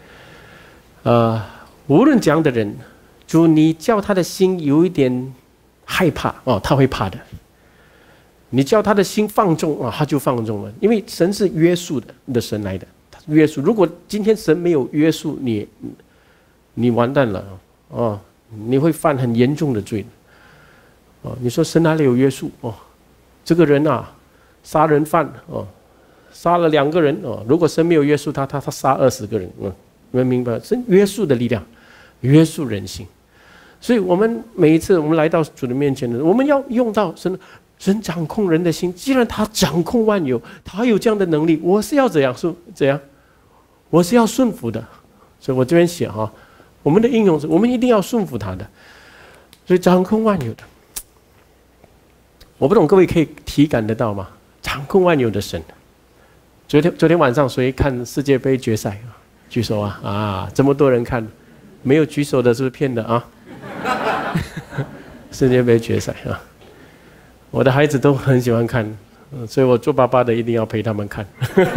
无论怎样的人，主你叫他的心有一点害怕他会怕的。你叫他的心放纵他就放纵了，因为神是约束的神来的，约束。如果今天神没有约束你，你完蛋了你会犯很严重的罪你说神哪里有约束这个人杀人犯杀了2个人如果神没有约束他杀20个人你们明白？神约束的力量， 约束人心。所以我们每一次我们来到主的面前呢，我们要用到神掌控人的心。既然他掌控万有，他有这样的能力，我是要怎样？我是要顺服的。所以我这边写哈，我们的应用是我们一定要顺服他的。所以掌控万有的，我不懂各位可以体感得到吗？掌控万有的神。昨天晚上谁看世界杯决赛？举手啊！啊，这么多人看，没有举手的是不是骗的啊？世界杯决赛啊，我的孩子都很喜欢看，所以我做爸爸的一定要陪他们看。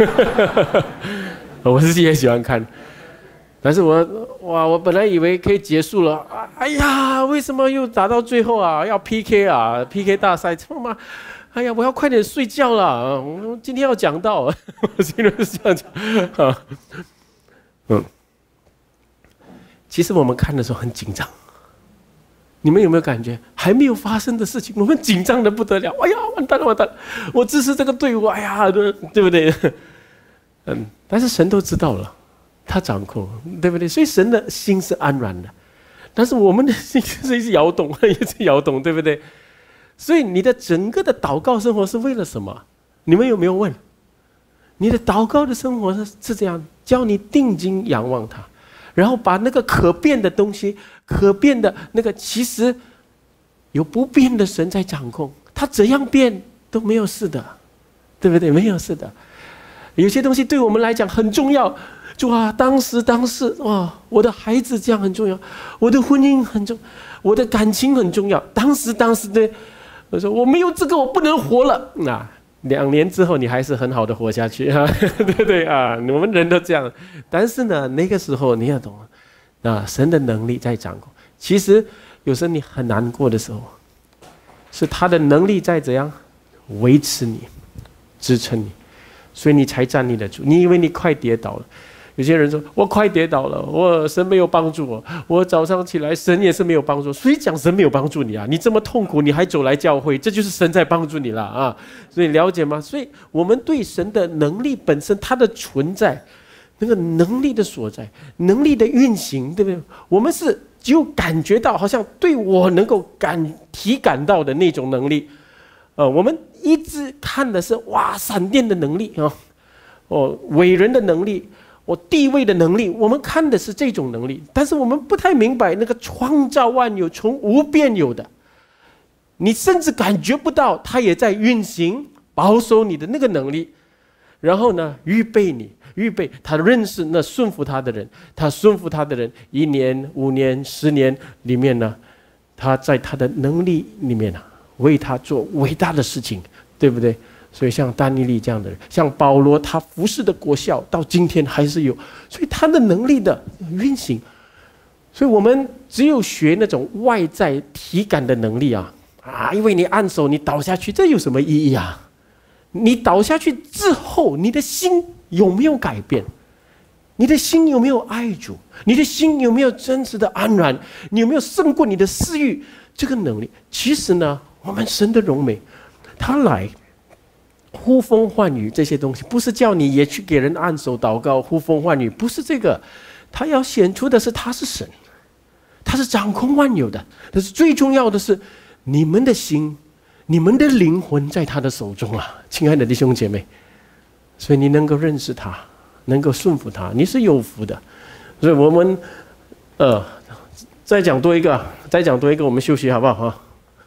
我自己也喜欢看，但是我本来以为可以结束了，哎呀，为什么又打到最后啊？要 PK 啊 ，PK 大赛，他妈！哎呀，我要快点睡觉了，我今天要讲到，我心里是这样讲啊，其实我们看的时候很紧张。你们有没有感觉还没有发生的事情，我们紧张的不得了？哎呀，完蛋了！我支持这个队伍，哎呀，对不对？但是神都知道了，他掌控，对不对？所以神的心是安然的，但是我们的心是一直摇动，一直摇动，对不对？所以你的整个的祷告生活是为了什么？你们有没有问？你的祷告的生活是这样，叫你定睛仰望他。然后把那个可变的东西，可变的那个，其实有不变的神在掌控，他怎样变都没有事的，对不对？没有事的。有些东西对我们来讲很重要，就当时哇，我的孩子这样很重要，我的婚姻很重要，我的感情很重要。当时对，我说我没有这个我不能活了。那2年之后你还是很好的活下去啊，对不对啊？我们人都这样，但是呢，那个时候你要懂啊，神的能力在掌控。其实有时候你很难过的时候，是他的能力在怎样维持你、支撑你，所以你才站立得住。你以为你快跌倒了？有些人说我快跌倒了，神没有帮助我，我早上起来神也是没有帮助。谁讲神没有帮助你啊？你这么痛苦你还走来教会，这就是神在帮助你了啊！所以了解吗？所以我们对神的能力本身，它的存在，那个能力的所在，能力的运行，对不对？我们是只有感觉到，好像对我能够体感到的那种能力。我们一直看的是哇，闪电的能力啊，伟人的能力。地位的能力，我们看的是这种能力，但是我们不太明白那个创造万有从无变有的，你甚至感觉不到他也在运行保守你的那个能力，然后呢，预备他认识那顺服他的人，他顺服他的人1年、5年、10年里面呢，他在他的能力里面为他做伟大的事情，对不对？所以像但尼利这样的人，像保罗，他服侍的国效到今天还是有，所以他的能力的运行。所以我们只有学那种外在体感的能力因为你按手你倒下去，这有什么意义啊？你倒下去之后，你的心有没有改变？你的心有没有爱主？你的心有没有真实的安然？你有没有胜过你的私欲？这个能力，其实呢，我们神的荣美，他来呼风唤雨这些东西，不是叫你也去给人按手祷告呼风唤雨，不是这个。他要显出的是他是神，他是掌控万有的。但是最重要的是，你们的心、你们的灵魂在他的手中亲爱的弟兄姐妹。所以你能够认识他，能够顺服他，你是有福的。所以我们再讲多一个，我们休息好不好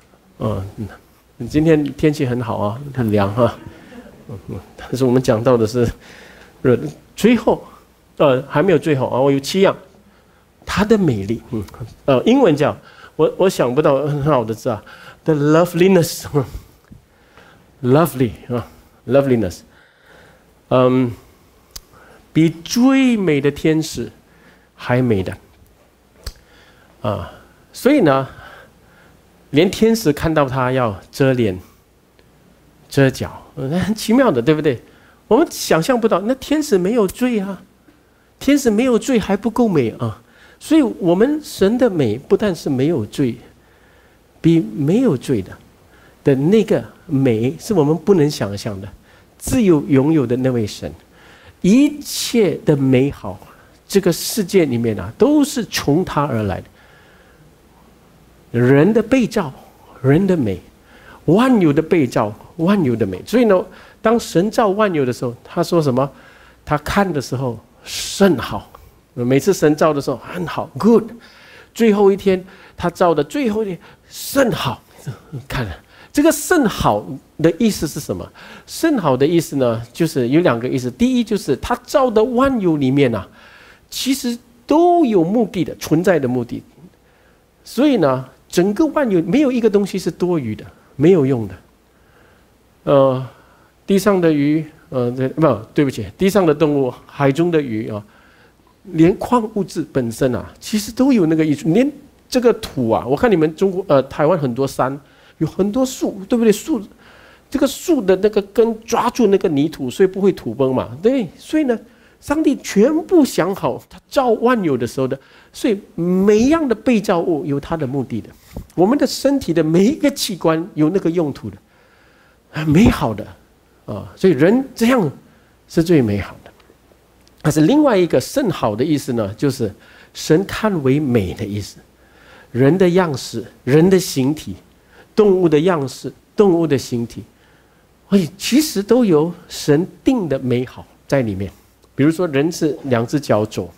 今天天气很好很凉但是我们讲到的是最后还没有最后我有7样，它的美丽英文叫我想不到很好的字the loveliness loveliness 比最美的天使还美的所以呢，连天使看到他要遮脸遮脚，很奇妙的，对不对？我们想象不到，那天使没有罪天使没有罪还不够美所以我们神的美不但是没有罪，比没有罪的那个美是我们不能想象的。自由拥有的那位神，一切的美好这个世界里面啊，都是从他而来的。人的被造，人的美，万有的被造，万有的美。所以呢，当神造万有的时候，他说什么？他看的时候甚好。每次神造的时候很好 ，good。最后一天他造的最后一天甚好。看了这个甚好的意思是什么？甚好的意思呢，就是有2个意思。第一就是他造的万有里面啊，其实都有目的的，存在的目的。所以呢，整个万有没有一个东西是多余的，没有用的。地上的鱼，对不起，地上的动物，海中的鱼啊，连矿物质本身啊，其实都有那个艺术。连这个土啊，我看你们台湾很多山，有很多树，对不对？树，这个树的那个根抓住那个泥土，所以不会土崩嘛，对。所以呢，上帝全部想好，他造万有的时候的，所以每一样的被造物有它的目的的。我们的身体的每一个器官有那个用途的，很美好的啊。所以人这样是最美好的。但是另外一个甚好的意思呢，就是神看为美的意思。人的样式，人的形体，动物的样式，动物的形体，其实都有神定的美好在里面。比如说，人是2只脚走，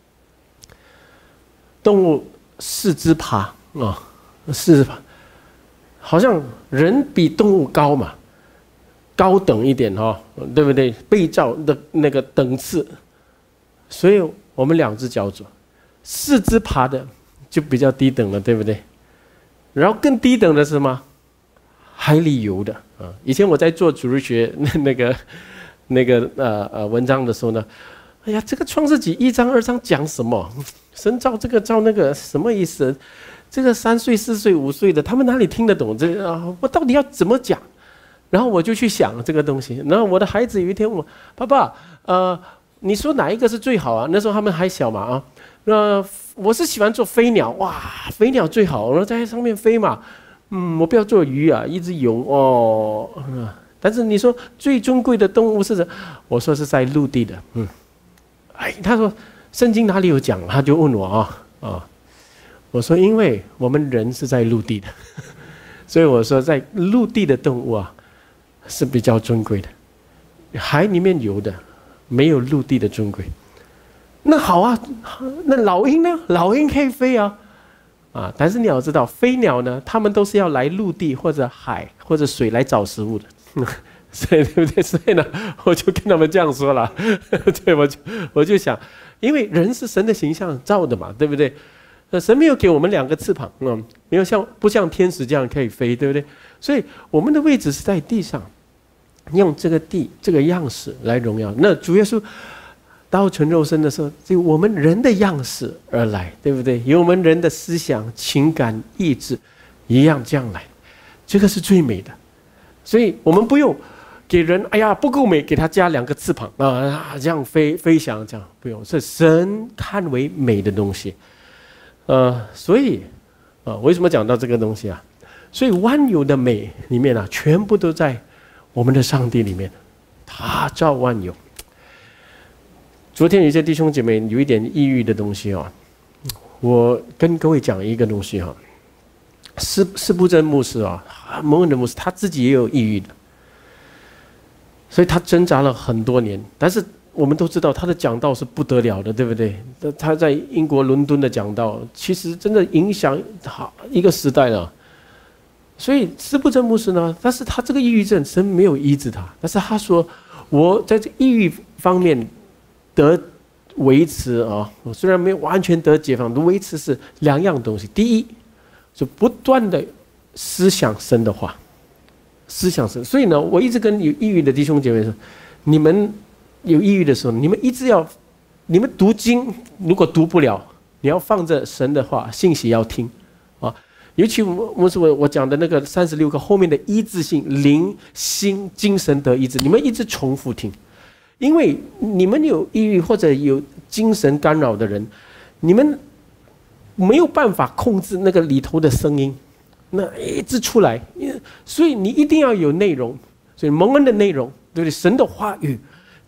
动物4肢爬啊，4肢爬，好像人比动物高嘛，高等一点哈，对不对？被造的那个等次，所以我们2只脚走，4肢爬的就比较低等了，对不对？然后更低等的是什么？海里游的啊！以前我在做主日学那个文章的时候呢，哎呀，这个创世纪1章2章讲什么？神造这个造那个什么意思？这个3岁4岁5岁的他们哪里听得懂这个啊？我到底要怎么讲？然后我就去想这个东西。然后我的孩子有一天问我：“爸爸，你说哪一个是最好啊？”那时候他们还小嘛啊。我是喜欢做飞鸟，哇，飞鸟最好，然后在上面飞嘛。我不要做鱼啊，一直游哦。但是你说最尊贵的动物是什么？我说是在陆地的。他说圣经哪里有讲？他就问我我说因为我们人是在陆地的，所以我说在陆地的动物啊是比较尊贵的，海里面游的没有陆地的尊贵。那好啊，那老鹰呢？老鹰可以飞啊，但是你要知道，飞鸟呢，它们都是要来陆地或者海或者水来找食物的，所以对不对？所以呢，我就跟他们这样说了，对，我就想，因为人是神的形象造的嘛，对不对？神没有给我们2个翅膀，没有不像天使这样可以飞，对不对？所以我们的位置是在地上，用这个地这个样式来荣耀。那主耶稣道成肉身的时候，就我们人的样式而来，对不对？有我们人的思想、情感、意志一样这样来，这个是最美的。所以我们不用给人不够美，给他加2个翅膀这样飞翔，这样不用，是神看为美的东西。所以为什么讲到这个东西啊？所以万有的美里面啊，全部都在我们的上帝里面，他造万有。昨天有些弟兄姐妹有一点抑郁的东西我跟各位讲一个东西施布真牧师蒙恩的牧师他自己也有抑郁的，所以他挣扎了很多年。但是我们都知道他的讲道是不得了的，对不对？他在英国伦敦的讲道，其实真的影响一个时代了。所以施布真牧师呢，但是他这个抑郁症神没有医治他，但是他说我在这抑郁方面得维持我虽然没有完全得解放，维持是2样东西。第一，就不断的思想神的话，思想神。所以呢，我一直跟有抑郁的弟兄姐妹说，你们有抑郁的时候，你们读经，如果读不了，你要放着神的话，信息要听尤其我讲的那个36个后面的医治性，灵、心、精神得医治，你们一直重复听。因为你们有抑郁或者有精神干扰的人，你们没有办法控制那个里头的声音，那一直出来，所以你一定要有内容。所以蒙恩的内容，对不对？神的话语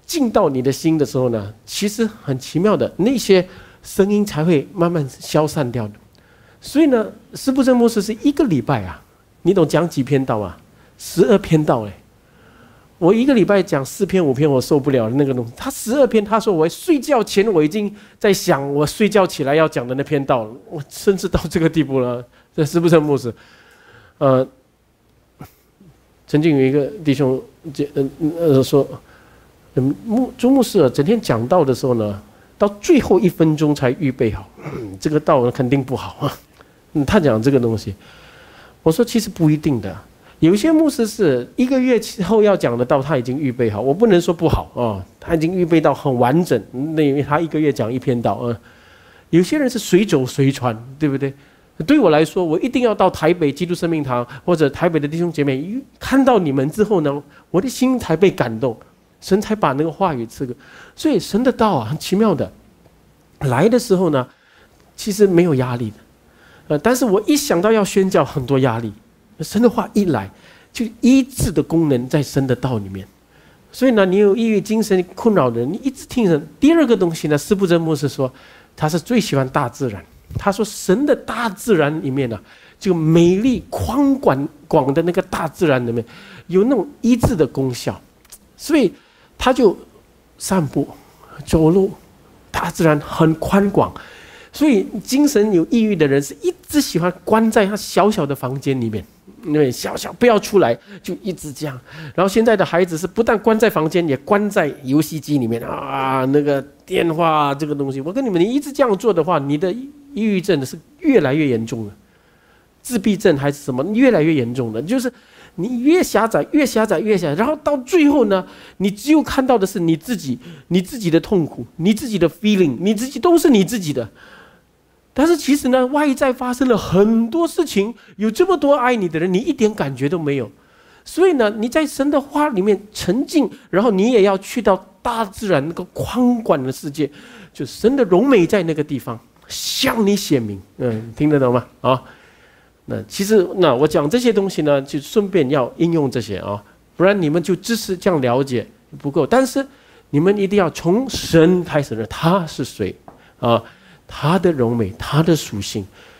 进到你的心的时候呢，其实很奇妙的，那些声音才会慢慢消散掉的。所以呢，司布真牧师是1个礼拜啊，你懂讲几篇道啊？12篇道嘞。我1个礼拜讲4篇5篇，我受不了那个东西。他12篇，他说我睡觉前我已经在想，我睡觉起来要讲的那篇道了。我甚至到这个地步了，这是不是牧师？曾经有一个弟兄说，朱牧师整天讲道的时候呢，到最后1分钟才预备好，这个道肯定不好啊。他讲这个东西，我说其实不一定的。有些牧师是1个月后要讲的道，他已经预备好，我不能说不好哦，他已经预备到很完整，那因为他1个月讲1篇道啊。有些人是随走随传，对不对？对我来说，我一定要到台北基督生命堂或者台北的弟兄姐妹看到你们之后呢，我的心才被感动，神才把那个话语赐给。所以神的道啊，很奇妙的，来的时候呢，其实没有压力的，但是我一想到要宣教，很多压力。神的话一来，就医治的功能在神的道里面。所以呢，你有抑郁、精神困扰的人，你一直听神。第2个东西呢，司布真牧师说，他是最喜欢大自然。他说，神的大自然里面呢，就美丽宽广的那个大自然里面，有那种医治的功效。所以他就散步、走路，大自然很宽广。所以精神有抑郁的人是一直喜欢关在他小小的房间里面，因为小不要出来，就一直这样。然后现在的孩子是不但关在房间，也关在游戏机里面啊，那个电话这个东西。我跟你们，你一直这样做的话，你的抑郁症是越来越严重了，自闭症还是什么，越来越严重的，就是你越狭窄，然后到最后呢，你只有看到的是你自己的痛苦，你自己的 feeling， 你自己都是你自己的。但是其实呢，外在发生了很多事情，有这么多爱你的人，你一点感觉都没有。所以呢，你在神的话里面沉浸，然后你也要去到大自然那个宽广的世界，就神的荣美在那个地方向你显明。听得懂吗？啊，那其实我讲这些东西呢，就顺便要应用这些啊，不然你们就只是这样了解不够。但是你们一定要从神开始的，他是谁啊？他的荣美，他的属性，